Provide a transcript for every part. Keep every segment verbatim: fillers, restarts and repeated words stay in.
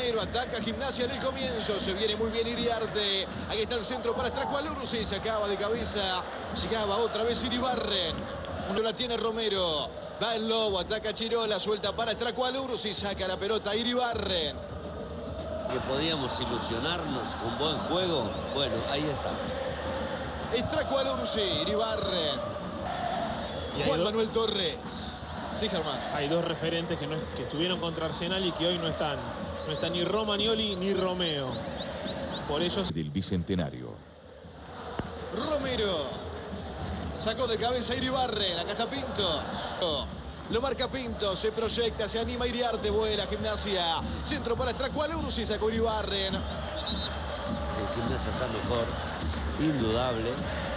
Romero, ataca Gimnasia en el comienzo, se viene muy bien Iriarte, ahí está el centro para Stracualursi, se acaba de cabeza, llegaba otra vez Iribarren, uno la tiene Romero, va el Lobo, ataca Chirola, suelta para Stracualursi, saca la pelota Iribarren. Que podíamos ilusionarnos con buen juego, bueno, ahí está. Stracualursi, Iribarren, Juan Manuel Torres. Sí, Germán. Hay dos referentes que, no, que estuvieron contra Arsenal y que hoy no están. No está ni Romagnoli ni Romeo. Por ellos... Del Bicentenario. Romero. Sacó de cabeza Iribarren. Acá está Pintos. Lo marca Pintos. Se proyecta, se anima Iriarte. Vuela Gimnasia. Centro para Stracualursi. Sacó Iribarren. El Gimnasia está mejor. Indudable.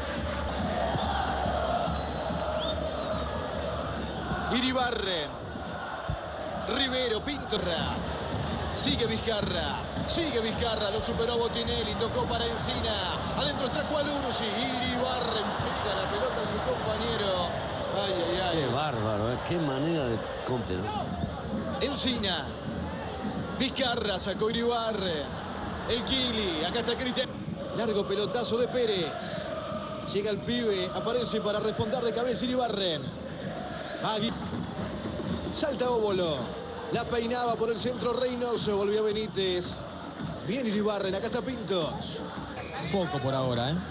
Iribarren, Rivero, Pintorra, sigue Vizcarra, sigue Vizcarra, lo superó Botinelli, tocó para Encina, adentro Stracualursi, Iribarren pega la pelota a su compañero. Ay, ay, ay. Qué bárbaro, ¿eh? Qué manera de compte, ¿no? Encina, Vizcarra, sacó Iribarren, el Kili, acá está Cristian. Largo pelotazo de Pérez, llega el pibe, aparece para responder de cabeza Iribarren. Agui. Salta Óbolo, la peinaba por el centro Reynoso, volvió Benítez. Bien Iribarren, acá está Pintos. Poco por ahora, ¿eh?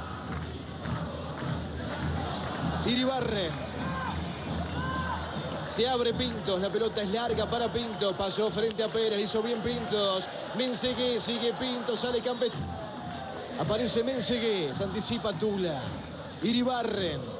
Iribarren. Se abre Pintos, la pelota es larga para Pintos, pasó frente a Pérez, hizo bien Pintos. Mensegué, sigue Pintos, sale Campet. Aparece Mensegué, se anticipa Tula. Iribarren.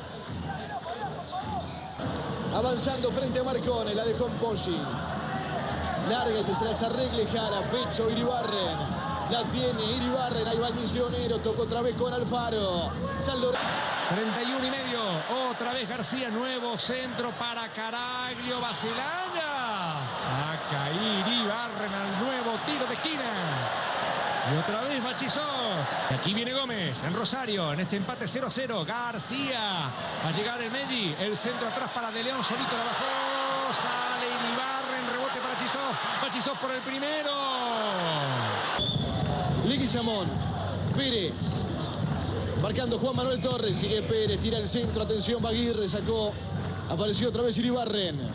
Avanzando frente a Marcone, la dejó en Poggi. Larga y que se las arregle Jara, pecho Iribarren. La tiene Iribarren, ahí va el misionero, tocó otra vez con Alfaro. San Lorenzo. treinta y uno y medio, otra vez García, nuevo centro para Caraglio, Vacilaña. Saca Iribarren al nuevo tiro de esquina. Y otra vez Bachizov. Y aquí viene Gómez en Rosario, en este empate cero a cero. García. Va a llegar el Meggi. El centro atrás para De León. Solito la bajó. Sale Iribarren. Rebote para Bachizov. Bachizov por el primero. Leguizamón. Pérez. Marcando Juan Manuel Torres. Sigue Pérez. Tira el centro. Atención, Baguirre. Sacó. Apareció otra vez Iribarren.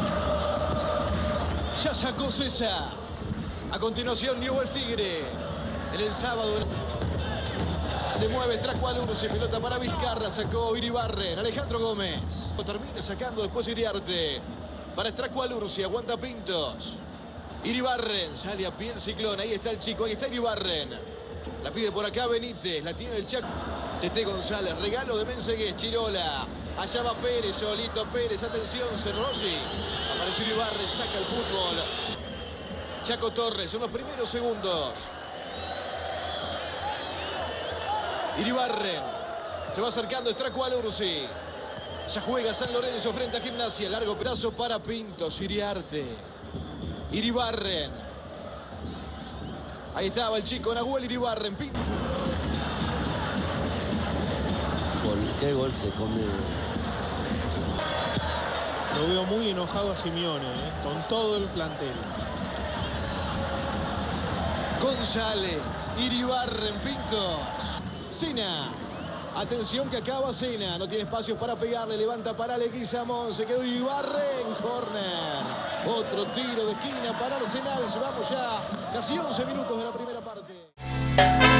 Ya sacó César. A continuación, Newell's Tigre. En el sábado se mueve Stracualursi, pelota para Vizcarra, sacó Iribarren, Alejandro Gómez. Termina sacando después Iriarte. Para Stracualursi, aguanta Pintos. Iribarren, sale a pie el ciclón, ahí está el chico, ahí está Iribarren. La pide por acá Benítez, la tiene el Chaco. Tete González, regalo de Mensegués, Chirola. Allá va Pérez, solito Pérez, atención, Cerrosi. Apareció Iribarren, saca el fútbol. Chaco Torres, en los primeros segundos. Iribarren. Se va acercando Stracualursi. Ya juega San Lorenzo frente a Gimnasia. Largo pedazo para Pintos. Iriarte. Iribarren. Ahí estaba el chico Nahuel Iribarren. Pintos. ¿Qué gol se come? Lo veo muy enojado a Simeone, ¿eh? Con todo el plantel. González, Iribarren, Pintos. Sena. Atención que acaba Sena. No tiene espacio para pegarle. Levanta para Leguizamón. Se quedó Iribarren. Corner. Otro tiro de esquina para Arsenal. Llevamos ya casi once minutos de la primera parte.